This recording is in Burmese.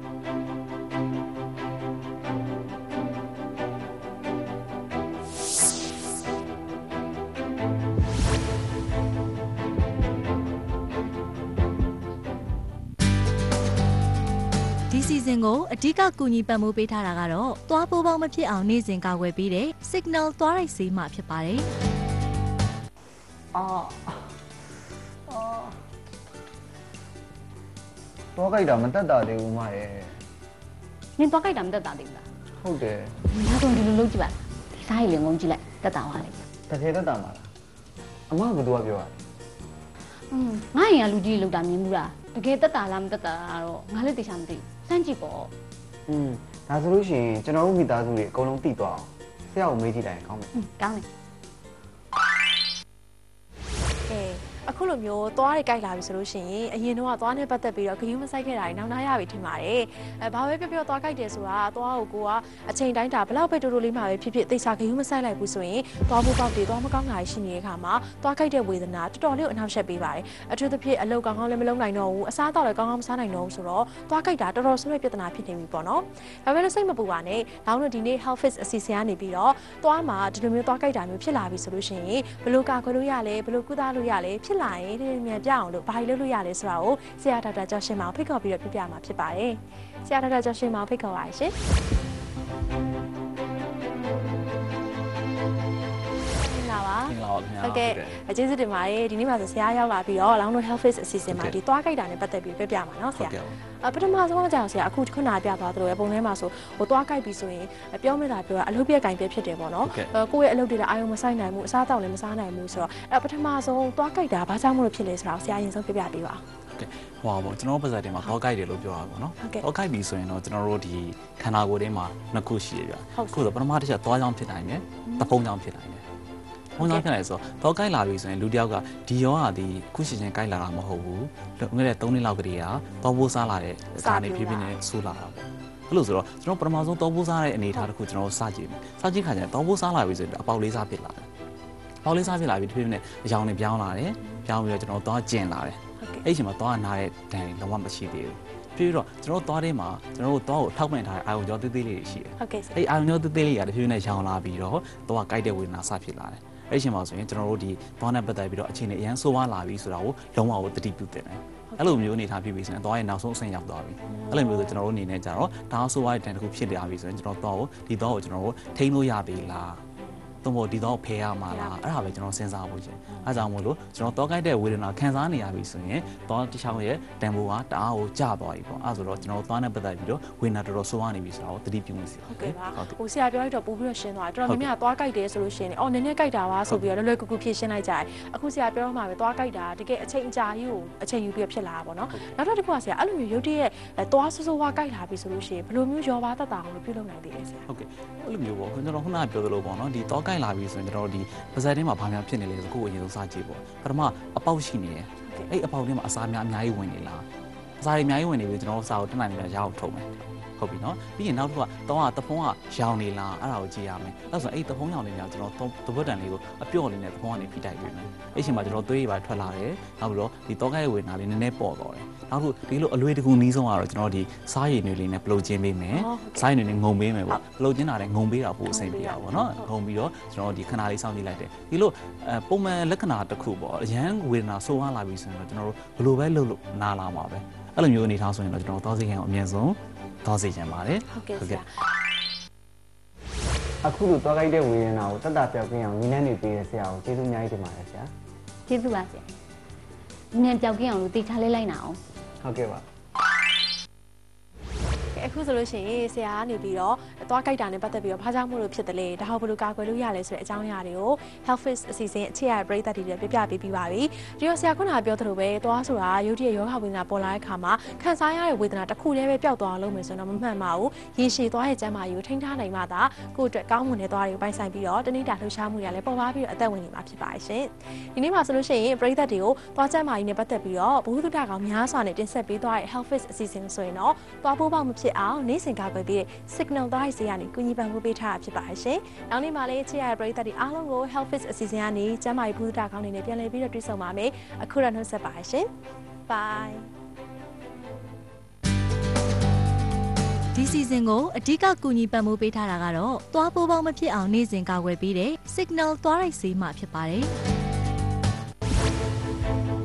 ဒီစီဇန်ကိုအဓိကကူညီပံ့ပိုးပေးထားတာကတော့သွားပိုးပေါင်းမဖြစ်အောင်နေ့စဉ်ကာကွယ်ပေးတဲ့ Signal သွားရိုက်ဆေးမှဖြစ်ပါတယ်။သွားကြိုက်တာမတက်တာသေးဘူးမရဲ့။နင်သွားကြိုက်တာမတက်တာသေးဘူးလား။ဟုတ်တယ်။နောက်ဆုံးဒီလိုလုပ်ကြည့်ပါလား။ဒီစားရည်လည်းငုံကြည့်လိုက်တက်တာပါလေ။တကယ်တက်တာမလား။အမကဘယ်သူကပြောရလဲ။ငါရင်ကလူကြီးလောက်တာမြင်မှုလား။တကယ်တက်တာလားမတက်တာလားတော့ငါလည်းသိချင်မသိဘူး။စမ်းကြည့်ပေါ့။ဒါဆိုလို့ရှိရင်ကျွန်တော်တို့မိသားစုတွေအကုန်လုံးသိသွားအောင်ဆရာကိုမေးကြည့်လိုက်ကောင်းမယ်။ကောင်းတယ်။အခုလိုမျိုးသွားတွေကြိုက်လာပြီဆိုလို့ရှိရင်အရင်တော့သွားနဲ့ပတ်သက်ပြီးတော့ဂရုမစိုက်ခဲ့တာတွေနောက်နောက်ရပြီထင်ပါတယ်။ဘာပဲပြောပြောသွားကြိုက်တယ်ဆိုတာသွားကိုကအချိန်တိုင်းတာဘလောက်ပဲတိုးတိုးလေးမှပဲဖြစ်ဖြစ်သိချာဂရုမစိုက်လိုက်ဘူးဆိုရင်သွားဖို့ပေါက်တွေသွားမကောင်းတာရှိနေတဲ့အခါမှာသွားကြိုက်တဲ့ဝေဒနာတော်တော်လေးအနှောက်အယှက်ပေးပါတယ်။အထူးသဖြင့်အလုပ်ကောင်းကောင်းလည်းမလုပ်နိုင်တော့ဘူးအစားအသောက်လည်းကောင်းကောင်းမစားနိုင်တော့ဘူးဆိုတော့သွားကြိုက်တာတော်တော်ဆိုးတဲ့ပြဿနာဖြစ်နေပြီပေါ့နော်။ဒါပေမဲ့စိတ်မပူပါနဲ့။နောက်တော့ဒီနေ့ Health Fix အစီအစဉ်ကနေပြီးတော့သွားမှာဒီလိုမျိုးသွားကြိုက်တာမျိုးဖြစ်လာပြီဆိုလို့ရှိရင်ဘယ်လိုကာကွယ်လို့ရလဲဘယ်လိုကုသလို့ရလဲဖြစ်လာရင်ပြအောင်လို့ဘာလို့လုပ်ရလဲဆိုတာကိုဆရာဒေါက်တာကျော်ရှင်မောင်ဖိတ်ခေါ်ပြီးတော့ပြပြမှာဖြစ်ပါတယ်။ဆရာဒေါက်တာကျော်ရှင်မောင်ဖိတ်ခေါ်ပါရှင်။ဟုတ်ကဲ့ကျေးဇူးတင်ပါတယ်ဒီနေ့မှာဆိုဆရာရောက်လာပြီးတော့လောင်းတို့ Health Fix အစီအစဉ်မှာဒီသွားကြိုက်တာနဲ့ပတ်သက်ပြီးပြပြမှာเนาะဆရာပထမဆုံးကကြောင်ဆရာအခုခုနပြသွားသလိုပဲပုံထဲမှာဆိုဟိုသွားကြိုက်ပြီဆိုရင်ပြောမိတာပြောတာအလုပ်ပြက်ကင်ပြဖြစ်တယ်ပေါ့နော်ကိုယ့်ရဲ့အလုပ်တွေလည်းအာရုံမဆိုင်နိုင်ဘူးအစားအသောက်လည်းမစားနိုင်ဘူးဆိုတော့ပထမဆုံးသွားကြိုက်တာဘာကြောင့်မလို့ဖြစ်လဲဆိုတော့ဆရာအရင်ဆုံးပြပြပေးပါဟောပေါ့ကျွန်တော်ပါဇက်တင်မှာတော့ guide တယ်လို့ပြောတာပေါ့နော်တော့ guide ပြီဆိုရင်တော့ကျွန်တော်တို့ဒီခန္ဓာကိုယ်ထဲမှာနှစ်ခုရှိရပြခုဆိုပထမတစ်ချက်သွားကြောင်းဖြစ်နိုင်တယ်တဖုံကြောင်းဖြစ်နိုင်တယ်ဘုံကြောင်းဖြစ်နိုင်ဆိုတော့ guide လာပြီဆိုရင်လူတယောက်ကဒီရောကဒီခုရှိချင်း guide လာတာမဟုတ်ဘူးငွေတဲ့3နှစ်လောက်ကလေးကတော့ပိုးစားလာတဲ့စာနေဖြည်းဖြည်းနဲ့ဆူလာတာပေါ့အဲ့လိုဆိုတော့ကျွန်တော်ပထမဆုံးတော့ပိုးစားတဲ့အနေအထားတစ်ခုကျွန်တော်စကြည့်မယ်စကြည့်ခါကျရင်တော့ပိုးစားလာပြီဆိုရင်အပေါက်လေးစားဖြစ်လာတယ်အပေါက်လေးစားဖြစ်လာပြီဖြည်းဖြည်းနဲ့အယောင်တွေပြောင်းလာတယ်ပြောင်းပြီးတော့ကျွန်တော်သွားကျင်လာတယ်အဲ့ဒီမှာသွားနာတဲ့ဒဏ်လုံးဝမရှိသေးဘူးပြီးတော့ကျွန်တော်သွားထဲမှာကျွန်တော်တို့သွားကိုထောက်ပံ့ထားတဲ့အာယုံကြောသေးသေးလေးတွေရှိတယ်ဟုတ်ကဲ့အဲ့အာယုံကြောသေးသေးလေးကတဖြည်းဖြည်းနဲ့ရောင်လာပြီးတော့သွားကြိုက်တဲ့ဝေဒနာစဖြစ်လာတယ်အဲ့ဒီချိန်မှာဆိုရင်ကျွန်တော်တို့ဒီသွားနဲ့ပတ်သက်ပြီးတော့အခြေအနေအရန်ဆိုးဝါးလာပြီဆိုတာကိုလုံးဝကိုသတိပြုသင့်တယ်အဲ့လိုမျိုးအနေထားဖြစ်ပြီးဆိုရင်သွားရဲ့နောက်ဆုံးအဆင့်ရောက်သွားပြီအဲ့လိုမျိုးဆိုကျွန်တော်တို့အနေနဲ့ကြတော့ဒါဆိုးဝါးတဲ့တန်တစ်ခုဖြစ်လာပြီဆိုရင်ကျွန်တော်သွားကိုဒီသွားကိုကျွန်တော်တို့ထိန်းလို့ရသေးလားတော့ဒီတော့ဖယ်ရမှာလားအဲ့ဒါပဲကျွန်တော်စဉ်းစားဖို့ရှင်အဲကြောင့်မို့လို့ကျွန်တော်တောကြိုက်တဲ့ဝေဒနာခံစားနေရပြီဆိုရင်တော့တခြားရဲ့တန်ဖိုးကတအားကိုကျသွားပြီပေါ့အဲဆိုတော့ကျွန်တော်သွားနေပတ်သက်ပြီးတော့ဝေဒနာတော်တော်ဆိုးရနေပြီဆိုတော့သတိပြုမိစီဟုတ်ကဲ့ပါဟိုဆရာပြောလိုက်တော့ပို့ပြီးတော့ရှင်းသွားတယ်တော်တော်များများသွားကြိုက်တယ်ဆိုလို့ရှိရင်အော်နည်းနည်းကြိုက်တာပါဆိုပြီးတော့လွယ်လွယ်ကူကူဖြည့်ရှင်းလိုက်ကြတယ်အခုဆရာပြောတော့မှပဲသွားကြိုက်တာတကယ်အချိန်အကြာကြီးကိုအချိန်ယူပြီးဖြစ်လာတာပေါ့နော်နောက်တော့တစ်ခုကဆရာအဲ့လိုမျိုးရုပ်တရက်သွားဆိုးဆိုးဝါးကြိုက်လာပြီဆိုလို့ရှိရင်ဘယ်လိုမျိုးရောပါတတ်တာအောင်လို့ပြုလုပ်နိုင်သေးလဲဆရာဟုတ်ကဲ့အဲ့လိုမျိုးပေါ့ကျွန်တော်ခုနကပြောသလိုပေါ့နော်ဒီသွားကြိုက်လာပြီဆိုရင်ကျွန်တော်ဒီပါဇက်ထဲမှာဘာများဖြစ်နေလဲဆိုကိုယ်အရင်ဆုံးစကြည့်ပေါ့ပထမအပေါက်ရှိနေတယ်အဲ့အပေါက်ထဲမှာအစာများအများကြီးဝင်နေလားအစာတွေအများကြီးဝင်နေပြီကျွန်တော်စာကိုတက်နိုင်တယ်ရအောင်ထုံမယ်ဟုတ်ပြီနော်ပြီးရင်နောက်တစ်ခုကတော့တဖုံးကရောင်နေလားအဲ့ဒါကိုကြည့်ရမယ်အဲ့ဆိုအဲ့တဖုံးရောင်နေများကျွန်တော်တပတ်တန်လေးကိုအပြော့လေးနဲ့တဖုံးကနေဖိတိုက်ပေးမယ်အဲ့ချိန်မှာကျွန်တော်သွေးရပါထွက်လာတယ်နောက်ပြီးတော့ဒီတောကရဲ့ဝေဒနာလေးနည်းနည်းပေါ့သွားတယ်နောက်တစ်ခုဒီလိုအလွေတကူနီးဆုံးကတော့ကျွန်တော်ဒီစားရည်နွေးလေးနဲ့ပလုတ်ချင်းပေးမယ်စားရည်နွေးနဲ့ငုံပေးမယ်ပေါ့ပလုတ်ချင်းတာနဲ့ငုံပေးတာပို့အဆင်ပြေတာပေါ့နော်ငုံပြီးတော့ကျွန်တော်ဒီခဏလေးစောင့်ကြည့်လိုက်တယ်ဒီလိုပုံမှန်လက္ခဏာတစ်ခုပေါ့အရန်ဝေဒနာဆိုးဝါးလာပြီဆိုရင်တော့ကျွန်တော်တို့ဘယ်လိုပဲလုပ်လို့နားလာမှာပဲအဲ့လိုမျိုးအနေထားဆိုရင်တော့ကျွန်တော်သွားစီခံအောင်အမြဲဆုံးသွားစီချင်ပါတယ်ဟုတ်ကဲ့ဆရာအခုလိုသွားကြိုက်တဲ့ဝေဒနာကိုတက်တာပြောက်ကင်းအောင်နည်းနည်းနေပေးရဆရာကိုကျေးဇူးအများကြီးတင်ပါတယ်ဆရာကျေးဇူးပါဆရာနည်းပြောက်ကင်းအောင်လို့တေချာလေးလိုက်နာအောင်ဟုတ်ကဲ့ပါအခုဆိုလို့ရှိရင်ဆရာကနေပြီးတော့သွားကြိုက်တာနဲ့ပတ်သက်ပြီးတော့ဘာကြောင့်မို့လို့ဖြစ်တယ်လဲဒါဟောဘယ်လိုကာကွယ်လို့ရလဲဆိုတဲ့အကြောင်းအရာတွေကို Health Fix အစီအစဉ်အခြေရပရိသတ်တွေပြပြပေးပြီးပါပြီဒီတော့ဆရာခုနကပြောသလိုပဲသွားဆိုတာရုပ်တရက်ယောဂဝေဒနာပေါ်လာတဲ့အခါမှာခံစားရတဲ့ဝေဒနာတစ်ခုတည်းပဲပျောက်သွားအောင်လုပ်မယ်ဆိုတော့မမှန်ပါဘူးရေရှည်သွားရဲ့ကျန်းမာရေးကိုထိန်းထားနိုင်မှသာကိုယ့်အတွက်ကောင်းမွန်တဲ့သွားတွေကိုပိုင်ဆိုင်ပြီးတော့တနေ့တာလှူရှားမှုတွေလည်းပေါ်ပါပြီးတော့အသက်ဝင်နေမှာဖြစ်ပါရှင်ဒီနေ့မှာဆိုလို့ရှိရင်ပရိသတ်တွေကိုသွားကျန်းမာရေးနဲ့ပတ်သက်ပြီးတော့ဘုဟုတ္တကောင်များစွာနဲ့တင်ဆက်ပေးသွားတဲ့ Health Fix အစီအစဉ်ဆိုရင်တော့သွားပိုးပေါက်မဖြစ်အောင်နေ့စဉ်ကာကွယ်ပြီး Signal သွားရေးစီကနေကုညီပံ့ပိုးပေးထားတာဖြစ်ပါတယ်ရှင်။နောက်နေ့မှာလည်းချစ်ရတဲ့ပရိသတ်တွေအားလုံးကို Health Fix အစီအစဉ်ကနေကျန်းမာရေးဘုဒ္ဓကောင်းနေနဲ့ပြန်လည်ပြီးတော့တွေ့ဆုံပါမယ်။အခုတော့နှုတ်ဆက်ပါရှင်။ Bye ဒီစီဇန်ကိုအဓိကကူညီပံ့ပိုးပေးထားတာကတော့သွားပိုးပေါင်းမဖြစ်အောင်နေ့စဉ်ကာကွယ်ပေးတဲ့ Signal သွားရိုက်ဆေးမှဖြစ်ပါတယ်။